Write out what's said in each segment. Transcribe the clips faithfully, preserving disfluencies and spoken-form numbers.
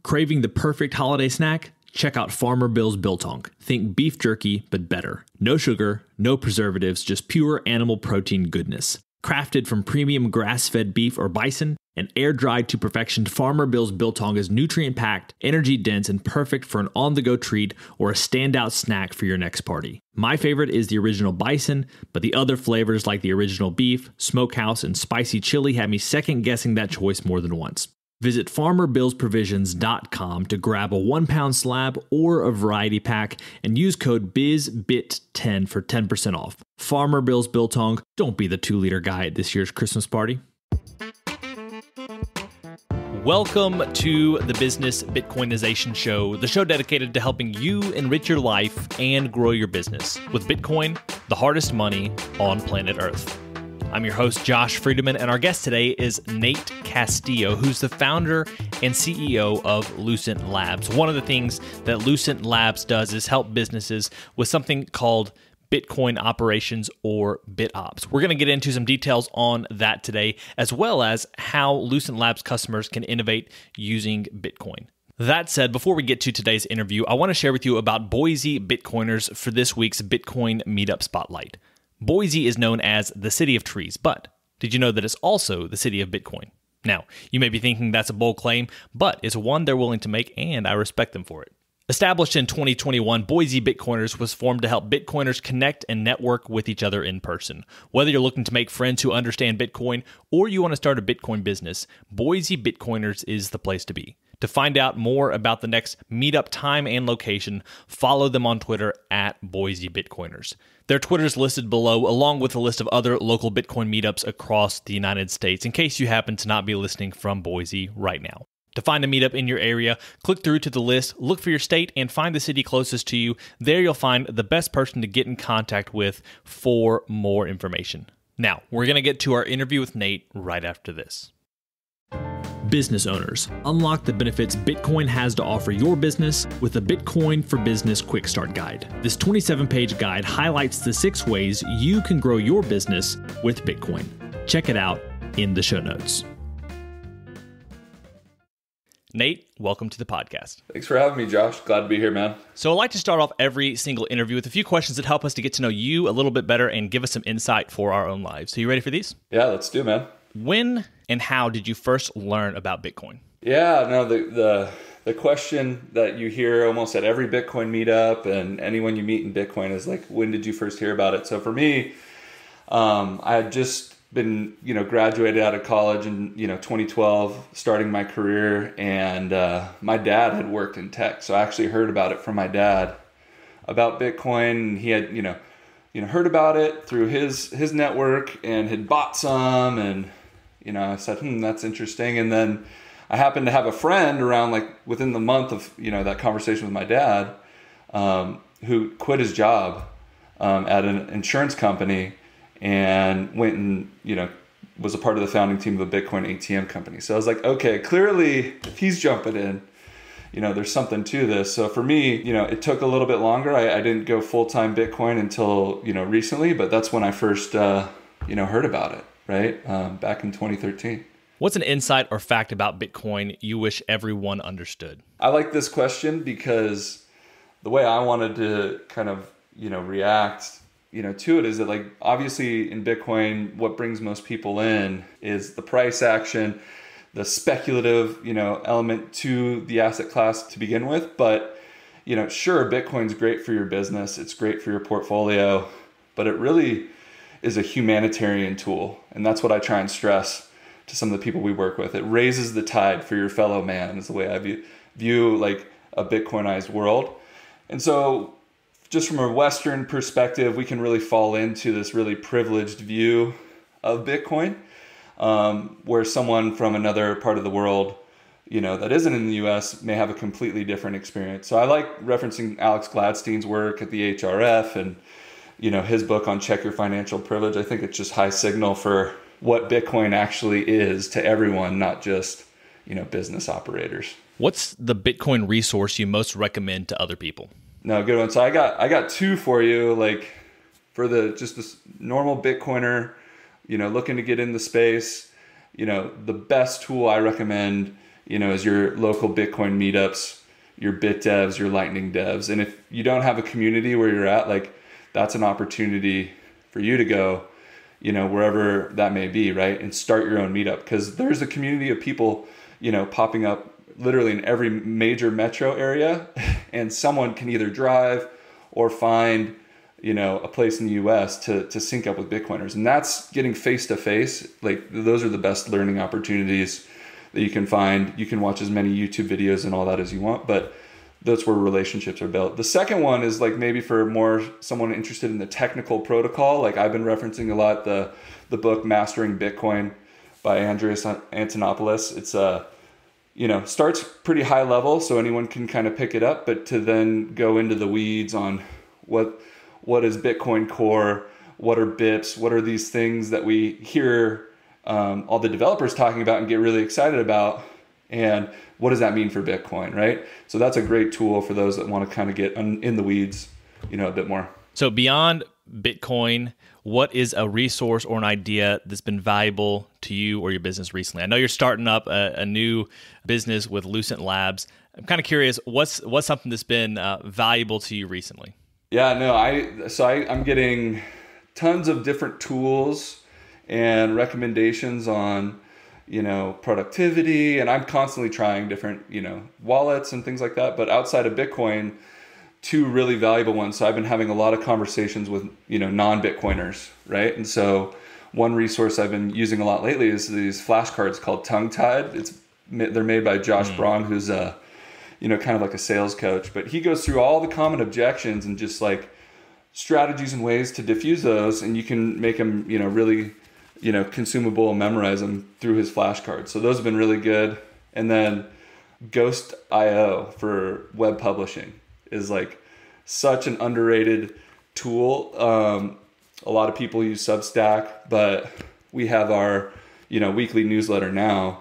Craving the perfect holiday snack? Check out Farmer Bill's Biltong. Think beef jerky, but better. No sugar, no preservatives, just pure animal protein goodness. Crafted from premium grass-fed beef or bison and air-dried to perfection, Farmer Bill's Biltong is nutrient-packed, energy-dense, and perfect for an on-the-go treat or a standout snack for your next party. My favorite is the original bison, but the other flavors like the original beef, smokehouse, and spicy chili have me second-guessing that choice more than once. Visit farmer bills provisions dot com to grab a one-pound slab or a variety pack and use code biz bit ten for ten percent off. Farmer Bill's Biltong, don't be the two-liter guy at this year's Christmas party. Welcome to the Business Bitcoinization Show, the show dedicated to helping you enrich your life and grow your business with Bitcoin, the hardest money on planet Earth. I'm your host, Josh Friedeman, and our guest today is Nate Castillo, who's the founder and C E O of Lucent Labs. One of the things that Lucent Labs does is help businesses with something called Bitcoin operations, or BitOps. We're going to get into some details on that today, as well as how Lucent Labs customers can innovate using Bitcoin. That said, before we get to today's interview, I want to share with you about Boise Bitcoiners for this week's Bitcoin Meetup Spotlight. Boise is known as the City of Trees, but did you know that it's also the City of Bitcoin? Now, you may be thinking that's a bold claim, but it's one they're willing to make, and I respect them for it. Established in twenty twenty-one, Boise Bitcoiners was formed to help Bitcoiners connect and network with each other in person. Whether you're looking to make friends who understand Bitcoin or you want to start a Bitcoin business, Boise Bitcoiners is the place to be. To find out more about the next meetup time and location, follow them on Twitter at Boise Bitcoiners. Their Twitter is listed below, along with a list of other local Bitcoin meetups across the United States, in case you happen to not be listening from Boise right now. To find a meetup in your area, click through to the list, look for your state, and find the city closest to you. There you'll find the best person to get in contact with for more information. Now, we're going to get to our interview with Nate right after this. Business owners, unlock the benefits Bitcoin has to offer your business with the Bitcoin for Business Quick Start Guide. This twenty-seven page guide highlights the six ways you can grow your business with Bitcoin. Check it out in the show notes. Nate, welcome to the podcast. Thanks for having me, Josh. Glad to be here, man. So I'd like to start off every single interview with a few questions that help us to get to know you a little bit better and give us some insight for our own lives. So you ready for these? Yeah, let's do it, man. When and how did you first learn about Bitcoin? Yeah, no, the the the question that you hear almost at every Bitcoin meetup and anyone you meet in Bitcoin is like, when did you first hear about it? So for me, um, I had just been, you know, graduated out of college in, you know, twenty twelve, starting my career, and uh, my dad had worked in tech. So I actually heard about it from my dad about Bitcoin. He had, you know, you know, heard about it through his, his network and had bought some, and, you know, I said, hmm, that's interesting. And then I happened to have a friend around like within the month of, you know, that conversation with my dad, um, who quit his job um, at an insurance company and went and, you know, was a part of the founding team of a Bitcoin A T M company. So I was like, okay, clearly if he's jumping in, you know, there's something to this. So for me, you know, it took a little bit longer. I, I didn't go full-time Bitcoin until, you know, recently, but that's when I first, uh, you know, heard about it, right? Um, back in twenty thirteen. What's an insight or fact about Bitcoin you wish everyone understood? I like this question because the way I wanted to kind of, you know, react you know, to it is that, like, obviously in Bitcoin, what brings most people in is the price action, the speculative, you know, element to the asset class to begin with. But, you know, sure, Bitcoin's great for your business. It's great for your portfolio, but it really is a humanitarian tool. And that's what I try and stress to some of the people we work with. It raises the tide for your fellow man is the way I view, view like a Bitcoinized world. And so just from a Western perspective, we can really fall into this really privileged view of Bitcoin, um, where someone from another part of the world, you know, that isn't in the U S may have a completely different experience. So I like referencing Alex Gladstein's work at the H R F and, you know, his book on Check Your Financial Privilege. I think it's just high signal for what Bitcoin actually is to everyone, not just, you know, business operators. What's the Bitcoin resource you most recommend to other people? No, good one. So I got I got two for you, like for the just this normal Bitcoiner, you know, looking to get in the space. You know, the best tool I recommend you know, is your local Bitcoin meetups, your Bit devs, your Lightning devs. And if you don't have a community where you're at, like that's an opportunity for you to go, you know, wherever that may be, right? And start your own meetup, because there's a community of people, you know, popping up literally in every major metro area, and someone can either drive or find, you know, a place in the U S to to sync up with Bitcoiners. And that's getting face to face. Like those are the best learning opportunities that you can find. You can watch as many YouTube videos and all that as you want, but that's where relationships are built. The second one is like maybe for more someone interested in the technical protocol. Like I've been referencing a lot the the book Mastering Bitcoin by Andreas Antonopoulos. It's a, you know, starts pretty high level so anyone can kind of pick it up, but to then go into the weeds on what what is Bitcoin Core, what are B I Ps, what are these things that we hear um, all the developers talking about and get really excited about, and what does that mean for Bitcoin, right? So that's a great tool for those that want to kind of get in the weeds, you know, a bit more. So beyond Bitcoin, what is a resource or an idea that's been valuable to you or your business recently? I know you're starting up a, a new business with Lucent Labs. I'm kind of curious, what's what's something that's been uh, valuable to you recently? Yeah, no, I so I, I'm getting tons of different tools and recommendations on, you know, productivity, and I'm constantly trying different, you know, wallets and things like that. But outside of Bitcoin, two really valuable ones. So I've been having a lot of conversations with, you know, non-Bitcoiners, right? And so one resource I've been using a lot lately is these flashcards called Tongue Tied. It's they're made by Josh mm. Braun, who's a, you know, kind of like a sales coach, but he goes through all the common objections and just like strategies and ways to diffuse those, and you can make them, you know, really, you know, consumable and memorize them through his flashcards. So those have been really good. And then Ghost dot io for web publishing is like such an underrated tool. Um, a lot of people use Substack, but we have our, you know, weekly newsletter now,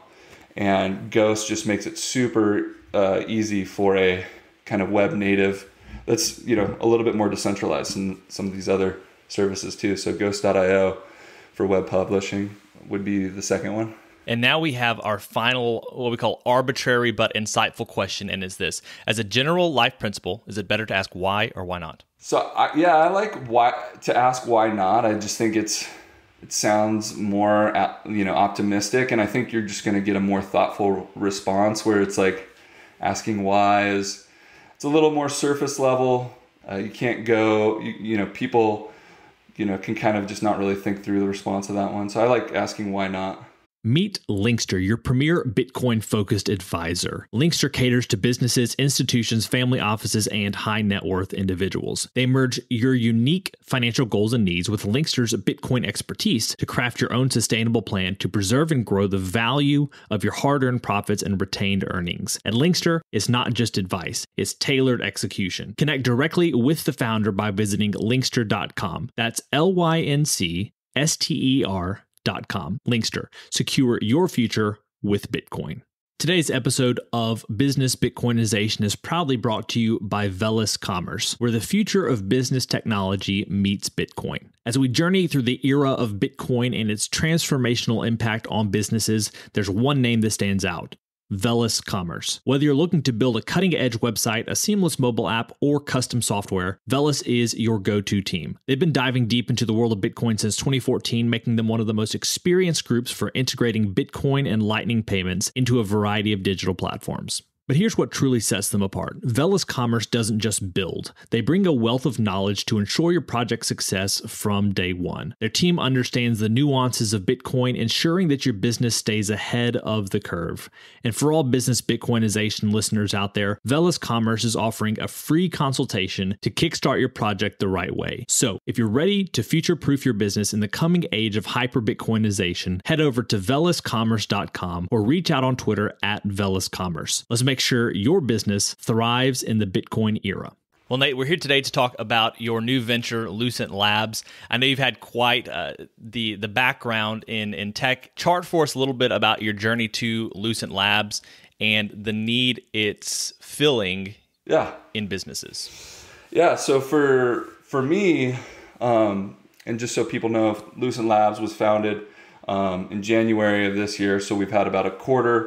and Ghost just makes it super uh, easy for a kind of web native that's, you know, a little bit more decentralized than some of these other services too. So Ghost dot io for web publishing would be the second one. And now we have our final, what we call arbitrary but insightful question, and is this: as a general life principle, is it better to ask why or why not? So I, yeah, I like why to ask why not. I just think it's it sounds more, you know, optimistic, and I think you're just going to get a more thoughtful response, where it's like asking why is it's a little more surface level. Uh, you can't go, you, you know, people, you know, can kind of just not really think through the response of that one. So I like asking why not. Meet Linkster, your premier Bitcoin-focused advisor. Linkster caters to businesses, institutions, family offices, and high-net-worth individuals. They merge your unique financial goals and needs with Linkster's Bitcoin expertise to craft your own sustainable plan to preserve and grow the value of your hard-earned profits and retained earnings. And Linkster is not just advice, it's tailored execution. Connect directly with the founder by visiting linkster dot com. That's L Y N C S T E R dot com. Linkster. Secure your future with Bitcoin. Today's episode of Business Bitcoinization is proudly brought to you by Velis Commerce, where the future of business technology meets Bitcoin. As we journey through the era of Bitcoin and its transformational impact on businesses, there's one name that stands out: Velis Commerce. Whether you're looking to build a cutting-edge website, a seamless mobile app, or custom software, Velis is your go-to team. They've been diving deep into the world of Bitcoin since twenty fourteen, making them one of the most experienced groups for integrating Bitcoin and Lightning payments into a variety of digital platforms. But here's what truly sets them apart. Velis Commerce doesn't just build. They bring a wealth of knowledge to ensure your project's success from day one. Their team understands the nuances of Bitcoin, ensuring that your business stays ahead of the curve. And for all business Bitcoinization listeners out there, Velis Commerce is offering a free consultation to kickstart your project the right way. So if you're ready to future-proof your business in the coming age of hyper-Bitcoinization, head over to velis commerce dot com or reach out on Twitter at Velis Commerce. Let's make Make sure your business thrives in the Bitcoin era. Well, Nate, we're here today to talk about your new venture, Lucent Labs. I know you've had quite uh, the the background in, in tech. Chart for us a little bit about your journey to Lucent Labs and the need it's filling yeah. in businesses. Yeah, so for for me, um, and just so people know, Lucent Labs was founded um, in January of this year, so we've had about a quarter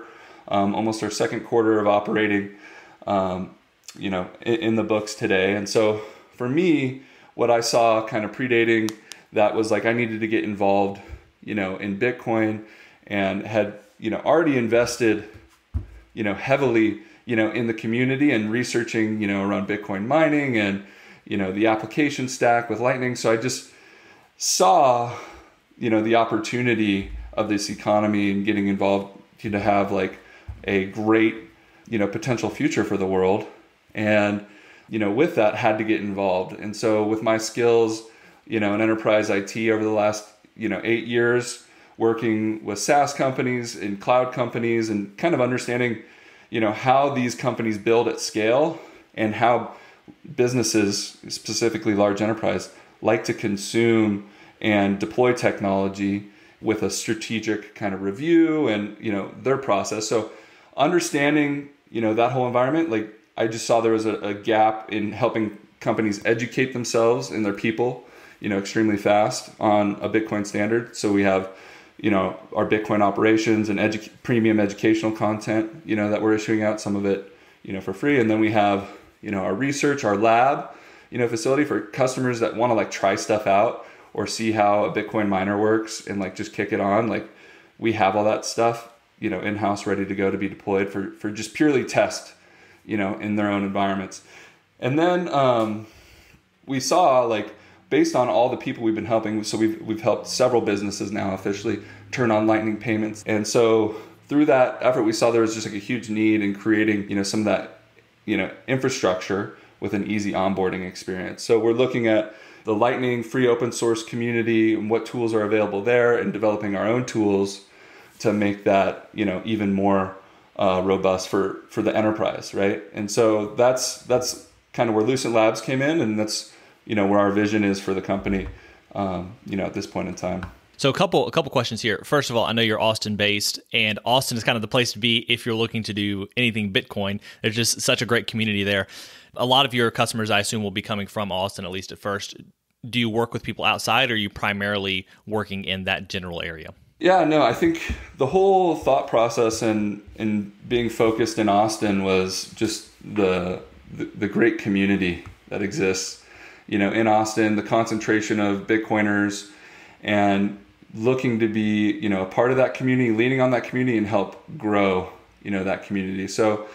um, almost our second quarter of operating, um, you know, in, in the books today. And so for me, what I saw kind of predating that was like I needed to get involved, you know, in Bitcoin, and had, you know, already invested, you know, heavily, you know, in the community and researching, you know, around Bitcoin mining and, you know, the application stack with Lightning. So I just saw, you know, the opportunity of this economy and getting involved to have like a great, you know, potential future for the world. And, you know, with that had to get involved. And so with my skills, you know, in enterprise I T over the last, you know, eight years, working with SaaS companies and cloud companies and kind of understanding, you know, how these companies build at scale and how businesses, specifically large enterprise, like to consume and deploy technology with a strategic kind of review and, you know, their process. So understanding, you know, that whole environment, like I just saw there was a, a gap in helping companies educate themselves and their people, you know, extremely fast on a Bitcoin standard. So we have, you know, our Bitcoin operations and edu- premium educational content, you know, that we're issuing out, some of it, you know, for free. And then we have, you know, our research, our lab, you know, facility for customers that want to like try stuff out or see how a Bitcoin miner works and like just kick it on. Like we have all that stuff, you know, in-house ready to go to be deployed for, for just purely test, you know, in their own environments. And then um, we saw like, based on all the people we've been helping, so we've we've helped several businesses now officially turn on Lightning payments. And so through that effort, we saw there was just like a huge need in creating, you know, some of that, you know, infrastructure with an easy onboarding experience. So we're looking at the Lightning free open source community and what tools are available there, and developing our own tools to make that, you know, even more uh, robust for for the enterprise, right? And so that's that's kind of where Lucent Labs came in, and that's, you know, where our vision is for the company, um, you know, at this point in time. So a couple a couple questions here. First of all, I know you're Austin based, and Austin is kind of the place to be if you're looking to do anything Bitcoin. There's just such a great community there. A lot of your customers, I assume, will be coming from Austin, at least at first. Do you work with people outside, or are you primarily working in that general area? Yeah, no, I think the whole thought process and and being focused in Austin was just the the, the great community that exists, you know, in Austin, the concentration of Bitcoiners, and looking to be, you know, a part of that community, leaning on that community and help grow, you know, that community. So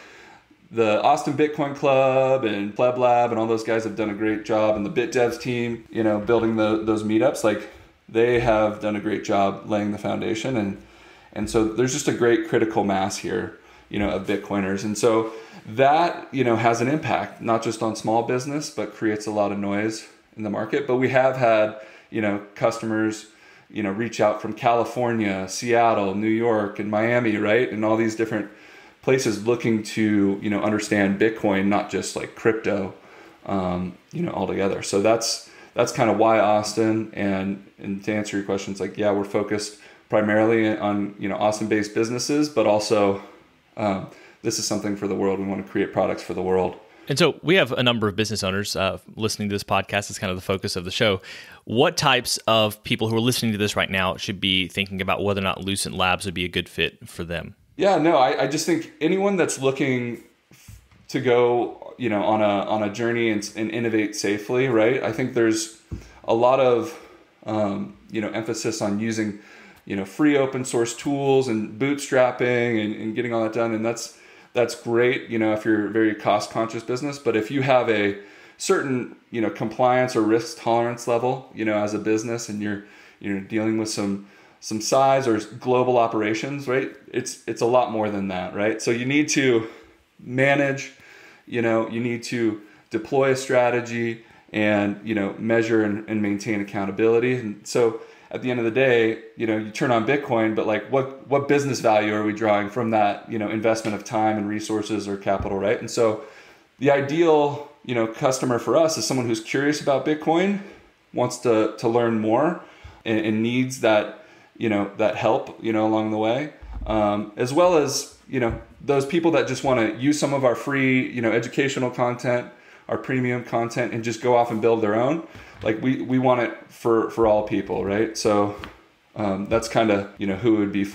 the Austin Bitcoin Club and Pleb Lab and all those guys have done a great job, and the BitDevs team, you know, building the, those meetups, like they have done a great job laying the foundation. And, and so there's just a great critical mass here, you know, of Bitcoiners. And so that, you know, has an impact, not just on small business, but creates a lot of noise in the market. But we have had, you know, customers, you know, reach out from California, Seattle, New York, and Miami, right? And all these different places looking to, you know, understand Bitcoin, not just like crypto, um, you know, altogether. So that's, that's kind of why Austin. And, and to answer your questions, like, yeah, we're focused primarily on, you know, Austin-based businesses, but also, um, this is something for the world. We want to create products for the world. And so we have a number of business owners uh, listening to this podcast. It's kind of the focus of the show. What types of people who are listening to this right now should be thinking about whether or not Lucent Labs would be a good fit for them? Yeah, no, I, I just think anyone that's looking to go, you know, on a on a journey and, and innovate safely, right? I think there's a lot of, um, you know, emphasis on using, you know, free open source tools and bootstrapping and, and getting all that done. And that's, that's great, you know, if you're a very cost conscious business. But if you have a certain, you know, compliance or risk tolerance level, you know, as a business, and you're, you're dealing with some, some size or global operations, right? It's, it's a lot more than that, right? So you need to manage, you know, you need to deploy a strategy and, you know, measure and, and maintain accountability. And so at the end of the day, you know, you turn on Bitcoin, but like what, what business value are we drawing from that, you know, investment of time and resources or capital, right? And so the ideal, you know, customer for us is someone who's curious about Bitcoin, wants to, to learn more, and, and needs that, you know, that help, you know, along the way. Um, as well as, you know, those people that just want to use some of our free, you know, educational content, our premium content, and just go off and build their own. Like we, we want it for, for all people, right? So um, that's kind of, you know, who it would be for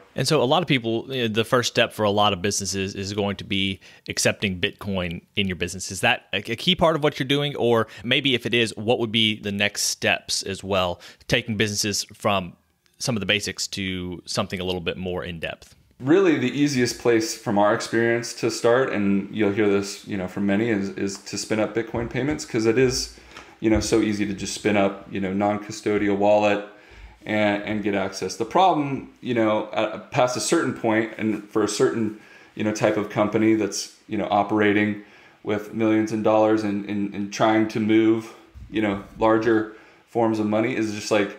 And so a lot of people, you know, the first step for a lot of businesses is going to be accepting Bitcoin in your business. Is that a key part of what you're doing? Or maybe if it is, what would be the next steps as well, taking businesses from some of the basics to something a little bit more in depth? Really, the easiest place from our experience to start, and you'll hear this, you know, from many, is, is to spin up Bitcoin payments, because it is, you know, so easy to just spin up, you know, non-custodial wallet and, and get access. The problem, you know, at, past a certain point, and for a certain, you know, type of company that's, you know, operating with millions of dollars and, and, and trying to move, you know, larger forms of money, is just like,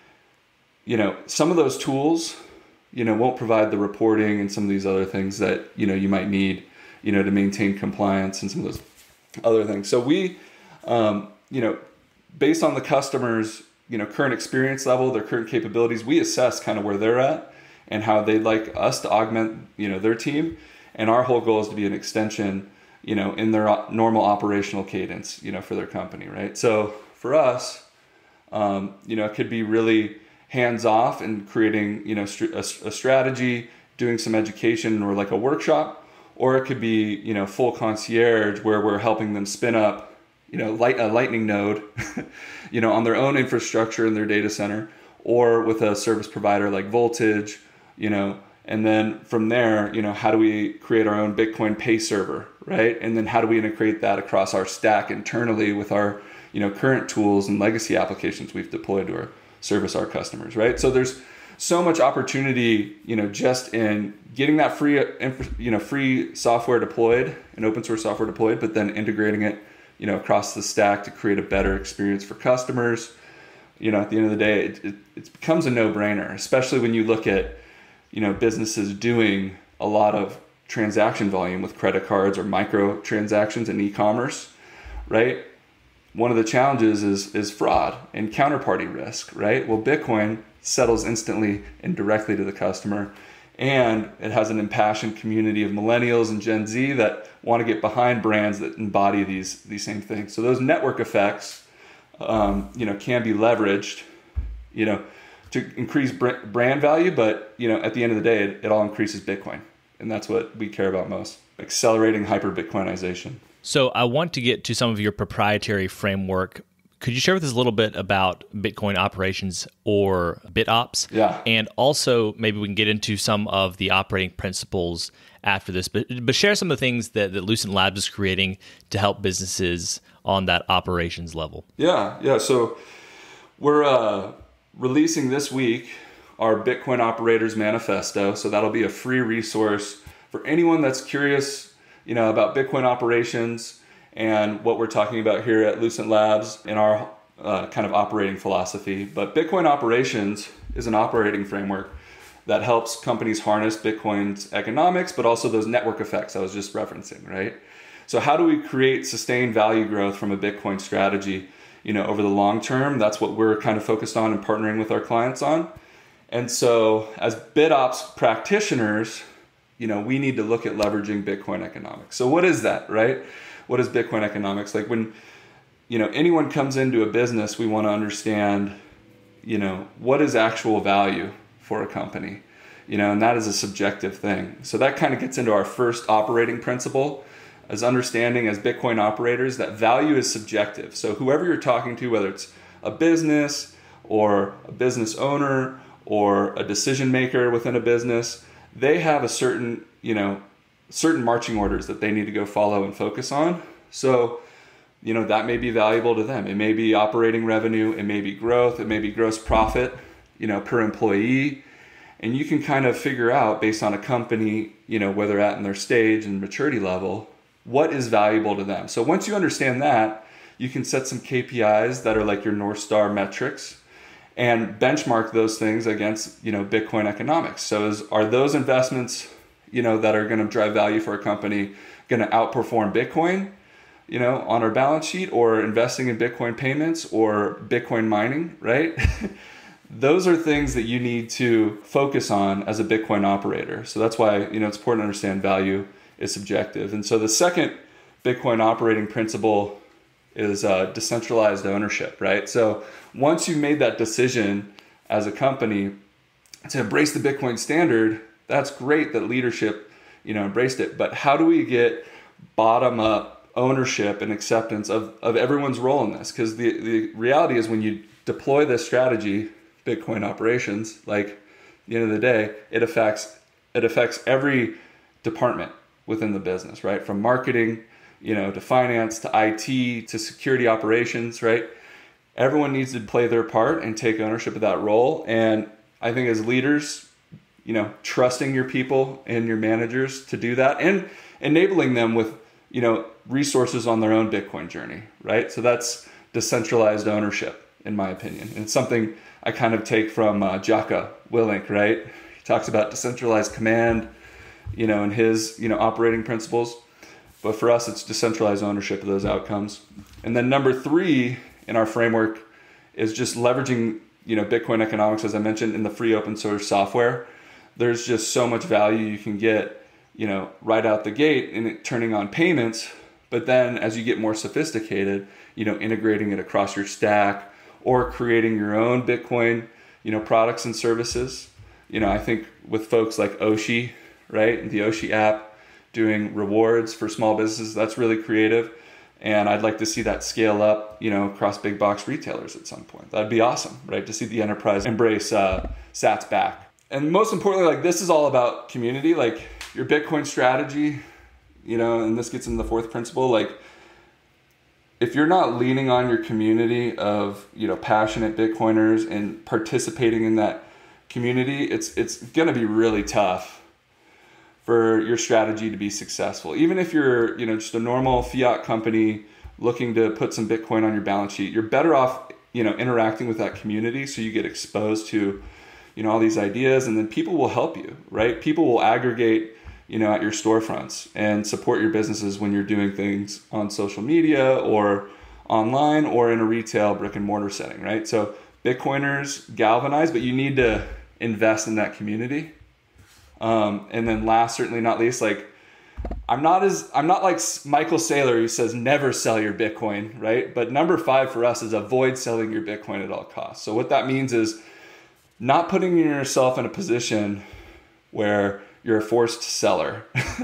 you know, some of those tools, you know, won't provide the reporting and some of these other things that, you know, you might need, you know, to maintain compliance and some of those other things. So we, um, you know, based on the customer's, you know, current experience level, their current capabilities, we assess kind of where they're at and how they'd like us to augment, you know, their team. And our whole goal is to be an extension, you know, in their normal operational cadence, you know, for their company, right? So for us, um, you know, it could be really hands off and creating, you know, a, a strategy, doing some education or like a workshop, or it could be, you know, full concierge where we're helping them spin up, you know, light, a lightning node, you know, on their own infrastructure in their data center, or with a service provider like Voltage, you know, and then from there, you know, how do we create our own Bitcoin pay server, right? And then how do we integrate that across our stack internally with our, you know, current tools and legacy applications we've deployed to our service our customers, right? So there's so much opportunity, you know, just in getting that free, you know, free software deployed and open source software deployed, but then integrating it, you know, across the stack to create a better experience for customers. You know, at the end of the day, it, it, it becomes a no-brainer, especially when you look at, you know, businesses doing a lot of transaction volume with credit cards or micro transactions in e-commerce, right? One of the challenges is is fraud and counterparty risk, right? Well, Bitcoin settles instantly and directly to the customer, and it has an impassioned community of millennials and Gen Z that want to get behind brands that embody these these same things. So those network effects, um, you know, can be leveraged, you know, to increase brand value. But you know, at the end of the day, it, it all increases Bitcoin, and that's what we care about most: accelerating hyper Bitcoinization. So I want to get to some of your proprietary framework. Could you share with us a little bit about Bitcoin operations, or BitOps? Yeah. And also maybe we can get into some of the operating principles after this, but but share some of the things that, that Lucent Labs is creating to help businesses on that operations level. Yeah, yeah. So we're uh, releasing this week our Bitcoin Operators Manifesto. So that'll be a free resource for anyone that's curious, you know, about Bitcoin operations and what we're talking about here at Lucent Labs in our uh, kind of operating philosophy. But Bitcoin operations is an operating framework that helps companies harness Bitcoin's economics, but also those network effects I was just referencing, right? So how do we create sustained value growth from a Bitcoin strategy, you know, over the long term? That's what we're kind of focused on and partnering with our clients on. And so as BitOps practitioners, you know, we need to look at leveraging Bitcoin economics. So what is that, right? What is Bitcoin economics? Like when, you know, anyone comes into a business, we want to understand, you know, what is actual value for a company, you know, and that is a subjective thing. So that kind of gets into our first operating principle, as understanding as Bitcoin operators that value is subjective. So whoever you're talking to, whether it's a business or a business owner or a decision maker within a business, they have a certain, you know, certain marching orders that they need to go follow and focus on. So, you know, that may be valuable to them. It may be operating revenue, it may be growth, it may be gross profit, you know, per employee. And you can kind of figure out based on a company, you know, where they're at in their stage and maturity level, what is valuable to them. So once you understand that, you can set some K P Is that are like your North Star metrics and benchmark those things against, you know, Bitcoin economics. So is, are those investments, you know, that are going to drive value for a company going to outperform Bitcoin, you know, on our balance sheet, or investing in Bitcoin payments or Bitcoin mining, right? Those are things that you need to focus on as a Bitcoin operator. So that's why, you know, it's important to understand value is subjective. And so the second Bitcoin operating principle is uh, decentralized ownership, right? So once you've made that decision as a company to embrace the Bitcoin standard, that's great that leadership, you know, embraced it. But how do we get bottom up ownership and acceptance of, of everyone's role in this? Because the, the reality is when you deploy this strategy, Bitcoin operations, like at the end of the day, it affects it affects every department within the business, right? From marketing, you know, to finance, to I T, to security operations, right? Everyone needs to play their part and take ownership of that role. And I think as leaders, you know, trusting your people and your managers to do that and enabling them with, you know, resources on their own Bitcoin journey, right? So that's decentralized ownership, in my opinion. And it's something I kind of take from uh, Jocko Willink, right? He talks about decentralized command, you know, and his, you know, operating principles. But for us, it's decentralized ownership of those outcomes. And then number three in our framework is just leveraging, you know, Bitcoin economics, as I mentioned, in the free open source software. There's just so much value you can get, you know, right out the gate in it turning on payments. But then as you get more sophisticated, you know, integrating it across your stack or creating your own Bitcoin, you know, products and services. You know, I think with folks like Oshi, right, the Oshi app, doing rewards for small businesses, that's really creative. And I'd like to see that scale up, you know, across big box retailers at some point. That'd be awesome, right? To see the enterprise embrace uh, sats back. And most importantly, like this is all about community, like your Bitcoin strategy, you know, and this gets into the fourth principle. Like if you're not leaning on your community of, you know, passionate Bitcoiners and participating in that community, it's it's going to be really tough for your strategy to be successful. Even if you're, you know, just a normal fiat company looking to put some Bitcoin on your balance sheet, you're better off, you know, interacting with that community so you get exposed to, you know, all these ideas, and then people will help you, right? People will aggregate, you know, at your storefronts and support your businesses when you're doing things on social media or online or in a retail brick and mortar setting, right? So Bitcoiners galvanize, but you need to invest in that community. Um, and then last, certainly not least, like I'm not as I'm not like Michael Saylor who says never sell your Bitcoin, right? But number five for us is avoid selling your Bitcoin at all costs. So what that means is not putting yourself in a position where you're a forced seller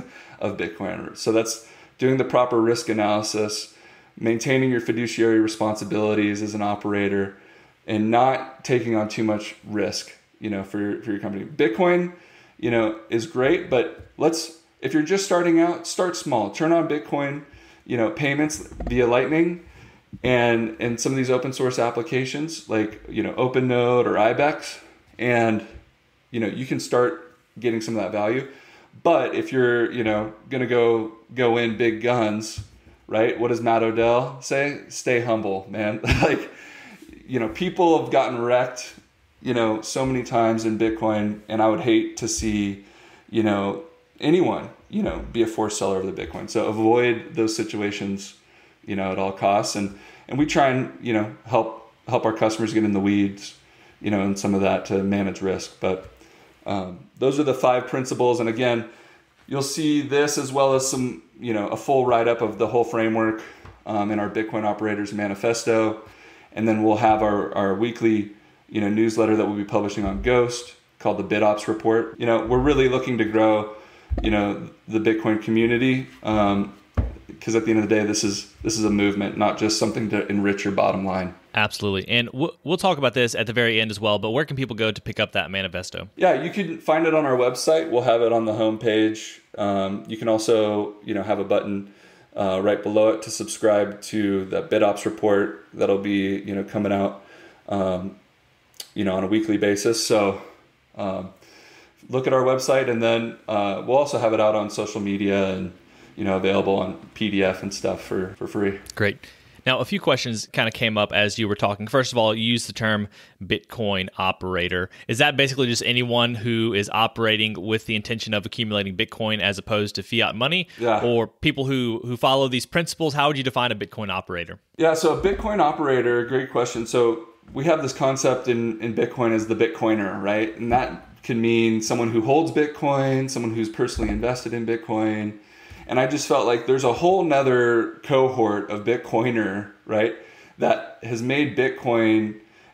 of Bitcoin. So that's doing the proper risk analysis, maintaining your fiduciary responsibilities as an operator, and not taking on too much risk, you know, for your, for your company. Bitcoin, you know, is great, but let's, if you're just starting out, start small. Turn on Bitcoin, you know, payments via Lightning and, and some of these open source applications like, you know, OpenNode or Ibex. And, you know, you can start getting some of that value. But if you're, you know, going to go, go in big guns, right? What does Matt Odell say? Stay humble, man. Like, you know, people have gotten wrecked, you know, so many times in Bitcoin, and I would hate to see, you know, anyone, you know, be a forced seller of the Bitcoin. So avoid those situations, you know, at all costs. And, and we try and, you know, help, help our customers get in the weeds, you know, and some of that to manage risk. But um, those are the five principles. And again, you'll see this as well as some, you know, a full write-up of the whole framework um, in our Bitcoin Operators Manifesto. And then we'll have our, our weekly, you know, newsletter that we'll be publishing on Ghost called the BitOps Report. You know, we're really looking to grow, you know, the Bitcoin community um, because at the end of the day, this is this is a movement, not just something to enrich your bottom line. Absolutely. And we'll, we'll talk about this at the very end as well, but where can people go to pick up that manifesto? Yeah, you can find it on our website. We'll have it on the homepage. Um, you can also, you know, have a button uh, right below it to subscribe to the BitOps report that'll be, you know, coming out, um, you know, on a weekly basis. So um, look at our website, and then uh, we'll also have it out on social media and, you know, available on P D F and stuff for, for free. Great. Now, a few questions kind of came up as you were talking. First of all, you used the term Bitcoin operator. Is that basically just anyone who is operating with the intention of accumulating Bitcoin as opposed to fiat money? Yeah. Or people who, who follow these principles? How would you define a Bitcoin operator? Yeah, so a Bitcoin operator, great question. So we have this concept in, in Bitcoin as the Bitcoiner, right? And that can mean someone who holds Bitcoin, someone who's personally invested in Bitcoin. And I just felt like there's a whole nother cohort of Bitcoiner, right, that has made Bitcoin,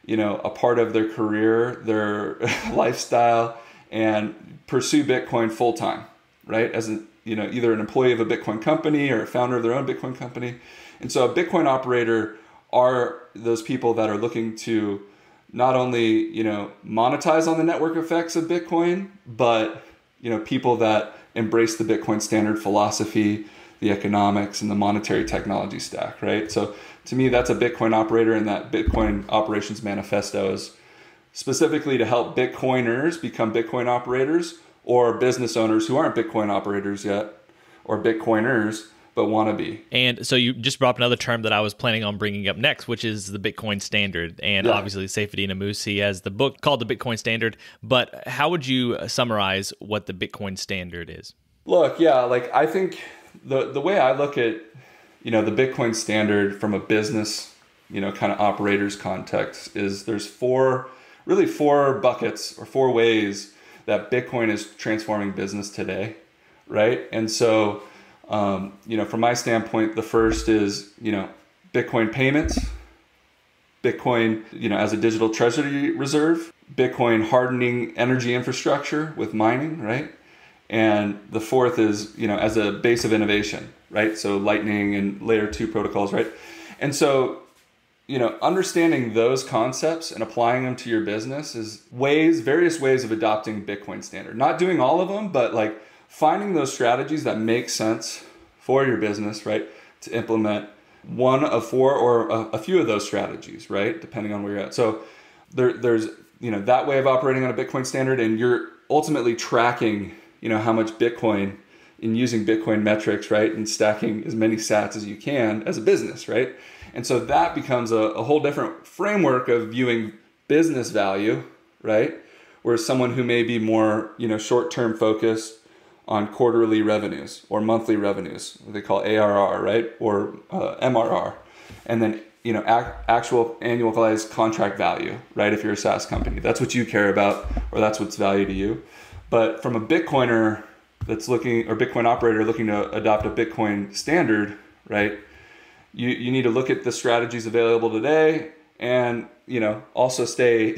you know, a part of their career, their lifestyle, and pursue Bitcoin full time, right? As a, you know, either an employee of a Bitcoin company or a founder of their own Bitcoin company. And so a Bitcoin operator are those people that are looking to not only, you know, monetize on the network effects of Bitcoin, but, you know, people that embrace the Bitcoin standard philosophy, the economics, and the monetary technology stack, right? So to me, that's a Bitcoin operator, and that Bitcoin operations manifesto is specifically to help Bitcoiners become Bitcoin operators, or business owners who aren't Bitcoin operators yet, or Bitcoiners, but want to be. And so you just brought up another term that I was planning on bringing up next, which is the Bitcoin standard. And Yeah. obviously, Saifedean Ammousi has the book called The Bitcoin Standard. But how would you summarize what the Bitcoin standard is? Look, yeah, like I think the the way I look at, you know, the Bitcoin standard from a business, you know, kind of operators context is there's four, really four buckets or four ways that Bitcoin is transforming business today, right? And so, um, you know, from my standpoint, the first is, you know, Bitcoin payments, Bitcoin, you know, as a digital treasury reserve, Bitcoin hardening energy infrastructure with mining, right? And the fourth is, you know, as a base of innovation, right? So Lightning and layer two protocols, right? And so, you know, understanding those concepts and applying them to your business is ways, various ways of adopting Bitcoin standard. Not doing all of them, but like finding those strategies that make sense for your business, right? To implement one of four or a, a few of those strategies, right? Depending on where you're at. So there, there's, you know, that way of operating on a Bitcoin standard, and you're ultimately tracking, you know, how much Bitcoin in using Bitcoin metrics, right? And stacking as many sats as you can as a business, right? And so that becomes a, a whole different framework of viewing business value, right? Whereas someone who may be more, you know, short-term focused on quarterly revenues or monthly revenues, what they call A R R, right? Or uh, M R R. And then, you know, ac- actual annualized contract value, right? If you're a SaaS company, that's what you care about, or that's what's value to you. But from a Bitcoiner that's looking, or Bitcoin operator looking to adopt a Bitcoin standard, right? You you need to look at the strategies available today, and, you know, also stay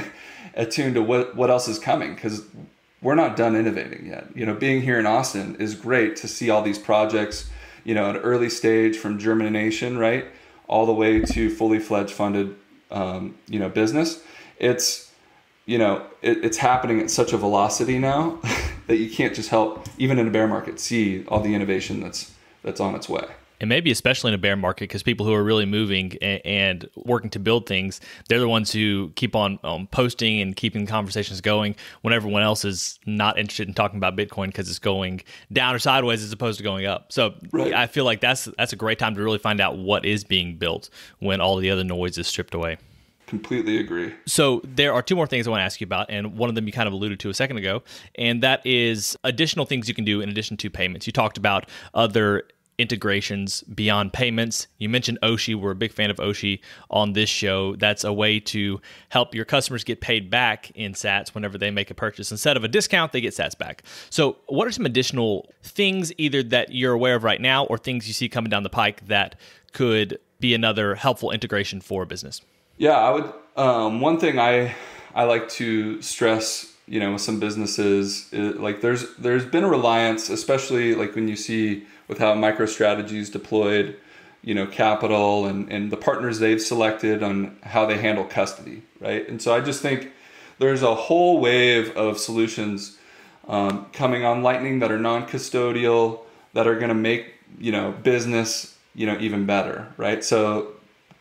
attuned to what, what else is coming, because we're not done innovating yet. You know, being here in Austin is great to see all these projects, you know, at an early stage from germination, right? All the way to fully fledged funded, um, you know, business. It's, you know, it, it's happening at such a velocity now that you can't just help, even in a bear market, see all the innovation that's that's on its way. And maybe especially in a bear market, because people who are really moving and, and working to build things, they're the ones who keep on um, posting and keeping conversations going when everyone else is not interested in talking about Bitcoin because it's going down or sideways as opposed to going up. So Right. I feel like that's that's a great time to really find out what is being built when all the other noise is stripped away. Completely agree. So there are two more things I want to ask you about, and one of them you kind of alluded to a second ago, and that is additional things you can do in addition to payments. You talked about other integrations beyond payments. You mentioned Oshi. We're a big fan of Oshi on this show. That's a way to help your customers get paid back in sats whenever they make a purchase. Instead of a discount, they get sats back. So what are some additional things either that you're aware of right now or things you see coming down the pike that could be another helpful integration for a business? Yeah, I would. Um, one thing I I like to stress, you know, with some businesses, is, like there's there's been a reliance, especially like when you see with how MicroStrategy's deployed, you know, capital and and the partners they've selected on how they handle custody, right? And so I just think there's a whole wave of solutions um, coming on Lightning that are non-custodial, that are going to make, you know, business, you know, even better, right? So.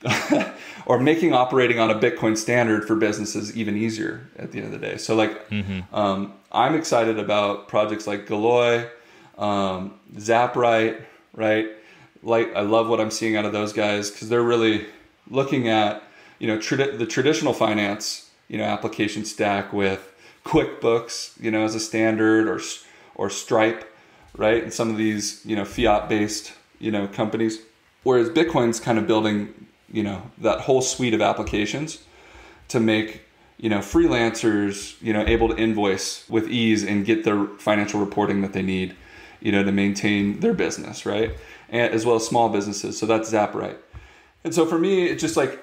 Or making operating on a Bitcoin standard for businesses even easier at the end of the day. So like, mm-hmm. um, I'm excited about projects like Galoy, um, Zapright, right? Like, I love what I'm seeing out of those guys because they're really looking at, you know, trad- the traditional finance, you know, application stack with QuickBooks, you know, as a standard, or or Stripe, right? And some of these, you know, fiat-based, you know, companies. Whereas Bitcoin's kind of building, you know, that whole suite of applications to make, you know, freelancers, you know, able to invoice with ease and get their financial reporting that they need, you know, to maintain their business, right? And as well as small businesses. So that's Zapright. And so for me, it's just like,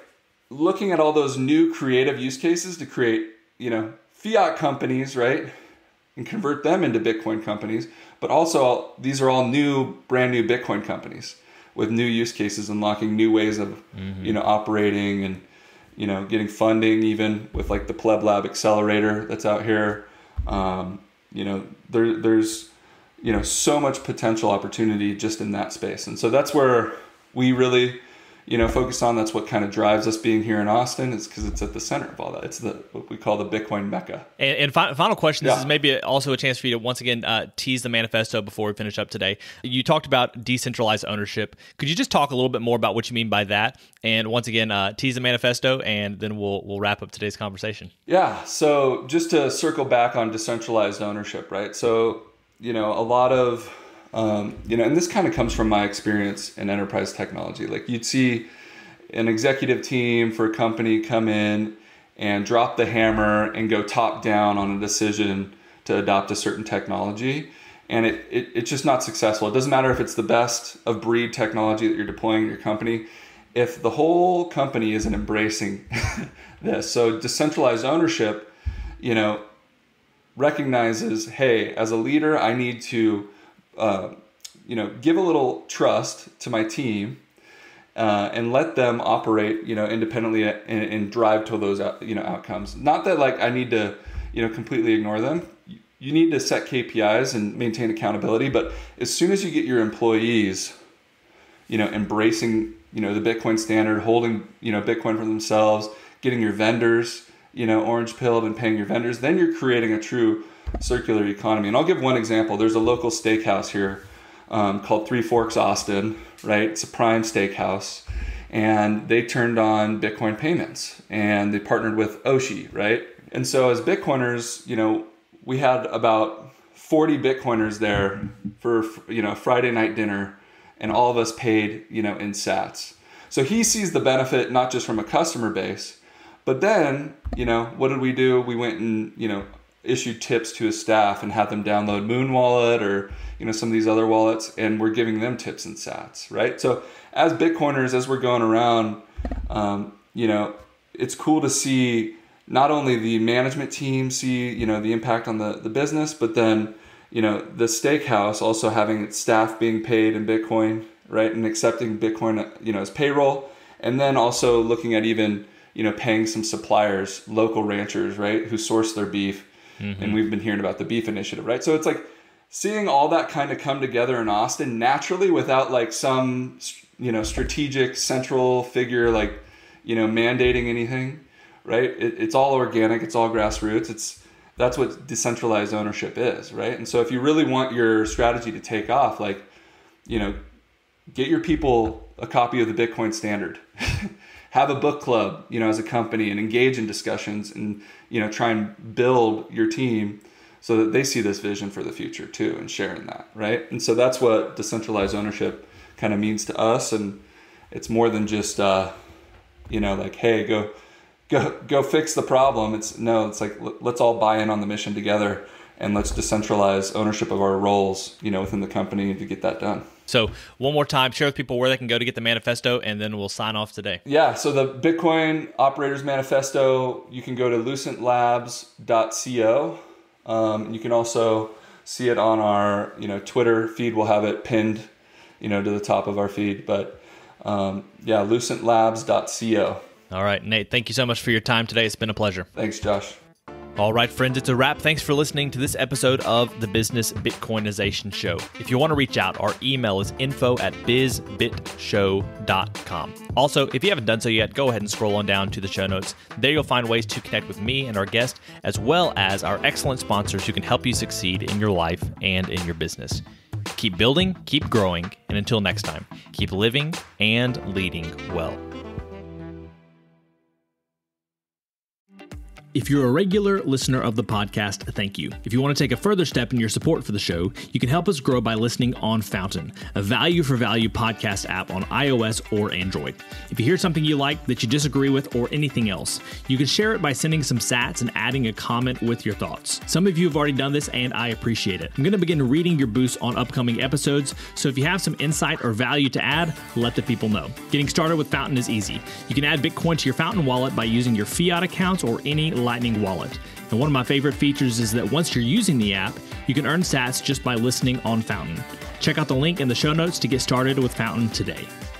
looking at all those new creative use cases to create, you know, fiat companies, right? And convert them into Bitcoin companies. But also these are all new, brand new Bitcoin companies with new use cases, unlocking new ways of, mm-hmm. you know, operating and, you know, getting funding, even with like the Pleb Lab accelerator that's out here. Um, you know, there, there's, you know, so much potential opportunity just in that space. And so that's where we really, you know, focus on. That's what kind of drives us being here in Austin, is because it's at the center of all that. It's the what we call the Bitcoin Mecca. And, and fi- final question, this yeah. is maybe also a chance for you to once again uh, tease the manifesto before we finish up today. You talked about decentralized ownership. Could you just talk a little bit more about what you mean by that? And once again, uh, tease the manifesto, and then we'll we'll wrap up today's conversation. Yeah. So just to circle back on decentralized ownership, right? So, you know, a lot of Um, you know, and this kind of comes from my experience in enterprise technology. Like you'd see an executive team for a company come in and drop the hammer and go top down on a decision to adopt a certain technology. And it, it it's just not successful. It doesn't matter if it's the best of breed technology that you're deploying in your company. If the whole company isn't embracing this. So decentralized ownership, you know, recognizes, hey, as a leader, I need to Uh, you know, give a little trust to my team uh, and let them operate, you know, independently and, and drive to those, you know, outcomes. Not that like I need to, you know, completely ignore them. You need to set K P Is and maintain accountability. But as soon as you get your employees, you know, embracing, you know, the Bitcoin standard, holding, you know, Bitcoin for themselves, getting your vendors, you know, orange pilled and paying your vendors, then you're creating a true circular economy. And I'll give one example. There's a local steakhouse here um, called Three Forks Austin, right? It's a prime steakhouse. And they turned on Bitcoin payments and they partnered with Oshi, right? And so as Bitcoiners, you know, we had about forty Bitcoiners there for, you know, Friday night dinner, and all of us paid, you know, in sats. So he sees the benefit, not just from a customer base, but then, you know, what did we do? We went and, you know, issued tips to his staff and had them download Moon Wallet or, you know, some of these other wallets, and we're giving them tips and sats, right? So as Bitcoiners, as we're going around, um, you know, it's cool to see not only the management team see, you know, the impact on the, the business, but then, you know, the steakhouse also having its staff being paid in Bitcoin, right? And accepting Bitcoin, you know, as payroll. And then also looking at even, you know, paying some suppliers, local ranchers, right, who source their beef. Mm-hmm. And we've been hearing about the beef initiative, right? So it's like seeing all that kind of come together in Austin naturally without like some, you know, strategic central figure, like, you know, mandating anything, right? It, it's all organic. It's all grassroots. It's, that's what decentralized ownership is, right? And so if you really want your strategy to take off, like, you know, get your people a copy of the Bitcoin standard. Have a book club, you know, as a company, and engage in discussions and, you know, try and build your team so that they see this vision for the future too, and sharing that, right? And so that's what decentralized ownership kind of means to us. And it's more than just, uh, you know, like, hey, go, go, go fix the problem. It's no, it's like, let's all buy in on the mission together, and let's decentralize ownership of our roles, you know, within the company to get that done. So one more time, share with people where they can go to get the manifesto, and then we'll sign off today. Yeah, so the Bitcoin Operators Manifesto, you can go to lucent labs dot co. Um, you can also see it on our, you know, Twitter feed. We'll have it pinned, you know, to the top of our feed. But um, yeah, lucent labs dot co. All right, Nate, thank you so much for your time today. It's been a pleasure. Thanks, Josh. All right, friends, it's a wrap. Thanks for listening to this episode of the Business Bitcoinization Show. If you want to reach out, our email is info at biz bit show dot com. Also, if you haven't done so yet, go ahead and scroll on down to the show notes. There you'll find ways to connect with me and our guest, as well as our excellent sponsors who can help you succeed in your life and in your business. Keep building, keep growing, and until next time, keep living and leading well. If you're a regular listener of the podcast, thank you. If you want to take a further step in your support for the show, you can help us grow by listening on Fountain, a value for value podcast app on iOS or Android. If you hear something you like that you disagree with or anything else, you can share it by sending some sats and adding a comment with your thoughts. Some of you have already done this and I appreciate it. I'm going to begin reading your boosts on upcoming episodes, so if you have some insight or value to add, let the people know. Getting started with Fountain is easy. You can add Bitcoin to your Fountain wallet by using your fiat accounts or any Lightning wallet. And one of my favorite features is that once you're using the app, you can earn sats just by listening on Fountain. Check out the link in the show notes to get started with Fountain today.